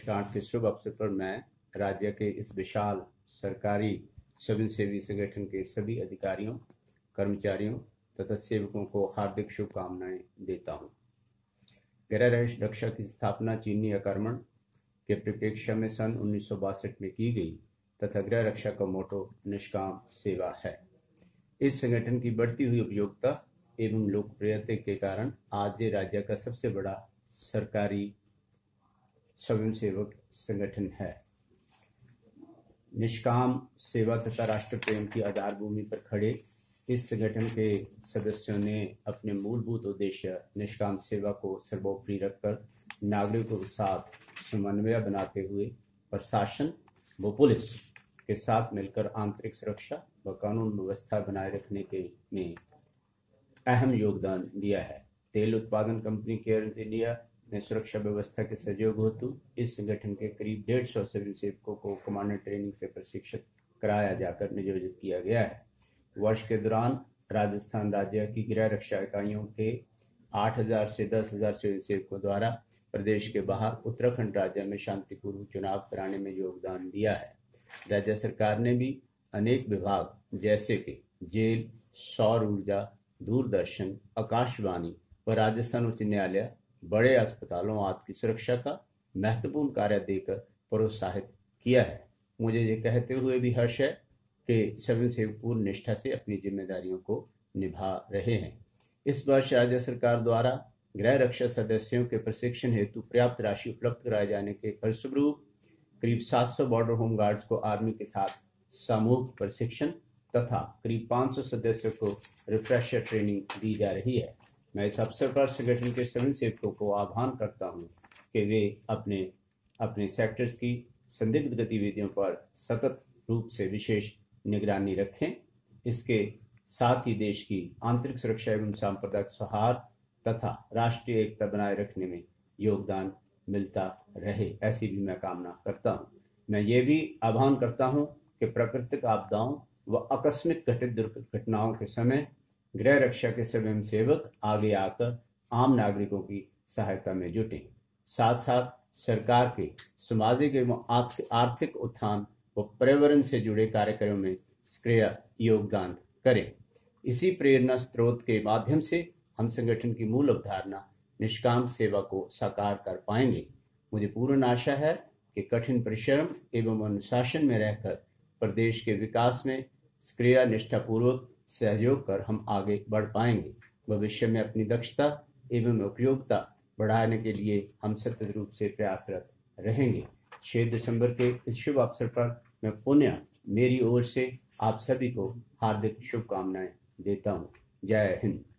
वर्षगांठ के शुभ अवसर पर मैं राज्य के इस विशाल सरकारी स्वयंसेवी संगठन के सभी अधिकारियों, कर्मचारियों तथा सेवकों को हार्दिक शुभकामनाएं देता हूं। गृह रक्षा की स्थापना चीनी आक्रमण के परिप्रेक्ष्य में सन 1962 में की गई तथा गृह रक्षा का मोटो निष्काम सेवा है। इस संगठन की बढ़ती हुई उपयोगिता एवं लोकप्रियता के कारण आज ये राज्य का सबसे बड़ा सरकारी स्वयंसेवक संगठन है। निष्काम सेवा तथा राष्ट्र प्रेम की आधार भूमि पर खड़े इस संगठन के सदस्यों ने अपने मूलभूत उद्देश्य निष्काम सेवा को सर्वोपरि रखकर नागरिकों के साथ समन्वय बनाते हुए प्रशासन व पुलिस के साथ मिलकर आंतरिक सुरक्षा व कानून व्यवस्था बनाए रखने के में अहम योगदान दिया है। तेल उत्पादन कंपनी केयर इंडिया ने सुरक्षा व्यवस्था के सहयोग हेतु इस संगठन के करीब 150 स्वयंसेवकों को कमांडर ट्रेनिंग से प्रशिक्षित कराया जाकर नियोजित किया गया है। वर्ष के दौरान राजस्थान राज्य की गृह रक्षा इकाइयों के 8,000 से 10,000 स्वयंसेवकों द्वारा प्रदेश के बाहर उत्तराखंड राज्य में शांतिपूर्वक चुनाव कराने में योगदान दिया है। राज्य सरकार ने भी अनेक विभाग जैसे कि जेल, सौर ऊर्जा, दूरदर्शन, आकाशवाणी व राजस्थान उच्च न्यायालय, बड़े अस्पतालों आदि की सुरक्षा का महत्वपूर्ण कार्य देकर प्रोत्साहित किया है। मुझे ये कहते हुए भी हर्ष है कि स्वयंसेवक पूर्ण निष्ठा से अपनी जिम्मेदारियों को निभा रहे हैं। इस वर्ष राज्य सरकार द्वारा गृह रक्षा सदस्यों के प्रशिक्षण हेतु पर्याप्त राशि उपलब्ध कराए जाने के फलस्वरूप करीब 700 बॉर्डर होम गार्ड्स को आर्मी के साथ सामूहिक प्रशिक्षण तथा करीब 500 सदस्यों को रिफ्रेशर ट्रेनिंग दी जा रही है। मैं इस अवसर पर संगठन के स्वयंसेवकों को आह्वान करता हूं कि वे अपने सेक्टर्स की संदिग्ध गतिविधियों पर सतत रूप से विशेष निगरानी रखें। इसके साथ ही देश की आंतरिक सुरक्षा एवं सांप्रदायिक सौहार्द तथा राष्ट्रीय एकता बनाए रखने में योगदान मिलता रहे, ऐसी भी मैं कामना करता हूं। मैं ये भी आह्वान करता हूं कि प्राकृतिक आपदाओं व आकस्मिक घटित दुर्घटनाओं के समय गृह रक्षा के स्वयंसेवक आगे आकर आम नागरिकों की सहायता में जुटें। साथ साथ सरकार के सामाजिक एवं आर्थिक उत्थान व पर्यावरण से जुड़े कार्यक्रमों में सक्रिय योगदान करें। इसी प्रेरणा स्रोत के माध्यम से हम संगठन की मूल अवधारणा निष्काम सेवा को साकार कर पाएंगे। मुझे पूर्ण आशा है कि कठिन परिश्रम एवं अनुशासन में रहकर प्रदेश के विकास में सक्रिय निष्ठापूर्वक सहयोग कर हम आगे बढ़ पाएंगे। भविष्य में अपनी दक्षता एवं उपयोगिता बढ़ाने के लिए हम सतत रूप से प्रयासरत रहेंगे। 6 दिसंबर के इस शुभ अवसर पर मैं पुनः मेरी ओर से आप सभी को हार्दिक शुभकामनाएं देता हूं। जय हिंद।